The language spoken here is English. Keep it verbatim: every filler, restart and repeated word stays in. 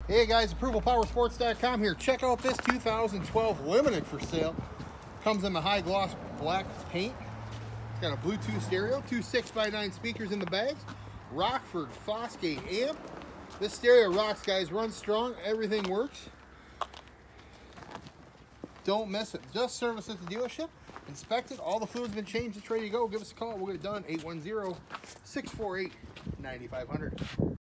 Hey guys, approval power sports dot com here. Check out this two thousand twelve Limited for sale. Comes in the high gloss black paint. It's got a Bluetooth stereo, two six by nine speakers in the bags, Rockford Fosgate amp. This stereo rocks, guys. Runs strong, everything works. Don't miss it. Just service at the dealership. Inspect it. All the fluid's been changed. It's ready to go. Give us a call. We'll get it done. eight one zero, six four eight, nine five zero zero.